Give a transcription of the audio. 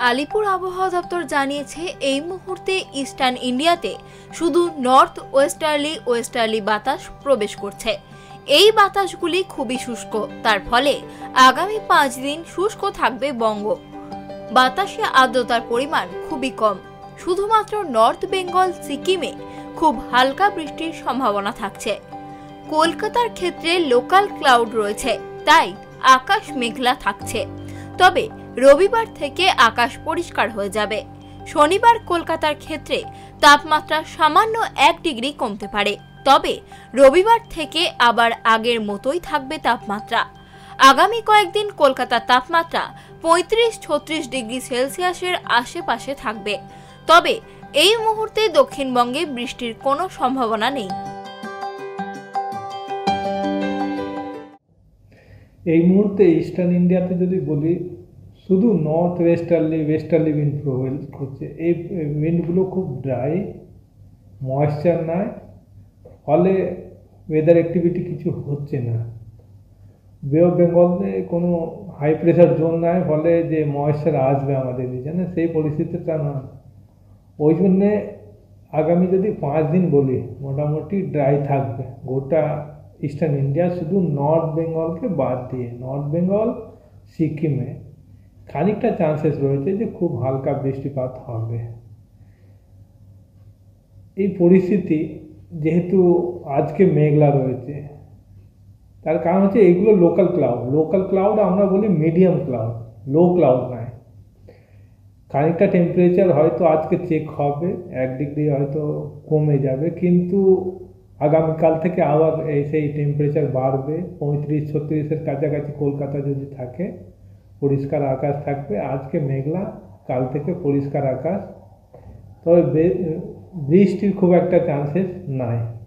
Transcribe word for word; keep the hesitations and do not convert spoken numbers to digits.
আলিপুর আবহাওয়া দপ্তর জানিয়েছে এই মুহূর্তে ইস্টার্ন ইন্ডিয়াতে শুধু নর্থ ওয়েস্টার্লি ওয়েস্টার্লি বাতাস প্রবেশ করছে। এই বাতাসগুলি খুবই শুষ্ক, তার ফলে আগামী পাঁচ দিন শুষ্ক থাকবে বঙ্গ। বাতাসে আর্দ্রতার পরিমাণ খুবই কম। শুধুমাত্র নর্থ বেঙ্গল সিকিমে খুব হালকা বৃষ্টির সম্ভাবনা থাকছে। কলকাতার ক্ষেত্রে লোকাল ক্লাউড রয়েছে, তাই আকাশ মেঘলা থাকছে। তবে রবিবার থেকে আকাশ পরিষ্কার হয়ে যাবে। শনিবার কলকাতার ক্ষেত্রে তাপমাত্রা সামান্য এক ডিগ্রি কমতে পারে, তবে রবিবার থেকে আবার আগের মতোই থাকবে তাপমাত্রা। আগামী কয়েকদিন কলকাতার তাপমাত্রা পঁয়ত্রিশ ছত্রিশ ডিগ্রি সেলসিয়াসের আশেপাশে থাকবে। তবে এই মুহূর্তে দক্ষিণবঙ্গে বৃষ্টির কোনো সম্ভাবনা নেই। এই মুহূর্তে ইস্টার্ন ইন্ডিয়াতে যদি বলি, শুধু north westerly westerly wind prevail করছে। এই উইন্ডগুলো খুব ড্রাই, ময়েশ্চার নাই, ফলে ওয়েদার অ্যাক্টিভিটি কিছু হচ্ছে না। বে অফ বেঙ্গলে কোনো হাই প্রেশার জোন নাই, ফলে যে ময়েশ্চার আসবে আমাদের রিজনে, সেই পরিস্থিতিটা না। ওই জন্যে আগামী যদি পাঁচ দিন বলি, মোটামুটি ড্রাই থাকবে গোটা ইস্টার্ন ইন্ডিয়া, শুধু নর্থ বেঙ্গলকে বাদ দিয়ে। নর্থ বেঙ্গল সিকিমে খানিকটা চান্সেস রয়েছে যে খুব হালকা বৃষ্টিপাত হবে। এই পরিস্থিতি যেহেতু আজকে মেঘলা রয়েছে, তার কারণ হচ্ছে এইগুলো লোকাল ক্লাউড। লোকাল ক্লাউড আমরা বলি মিডিয়াম ক্লাউড, লো ক্লাউড নয়। খানিকটা টেম্পারেচার হয়তো আজকে চেক হবে, এক ডিগ্রি হয়তো কমে যাবে, কিন্তু আগামীকাল থেকে আবার এই সেই টেম্পারেচার বাড়বে। পঁয়ত্রিশ ছত্রিশের কাছাকাছি কলকাতা যদি থাকে, পরিষ্কার আকাশ থাকবে। আজকে মেঘলা, কাল থেকে পরিষ্কার আকাশ, তবে বৃষ্টির খুব একটা চান্সেস নাই।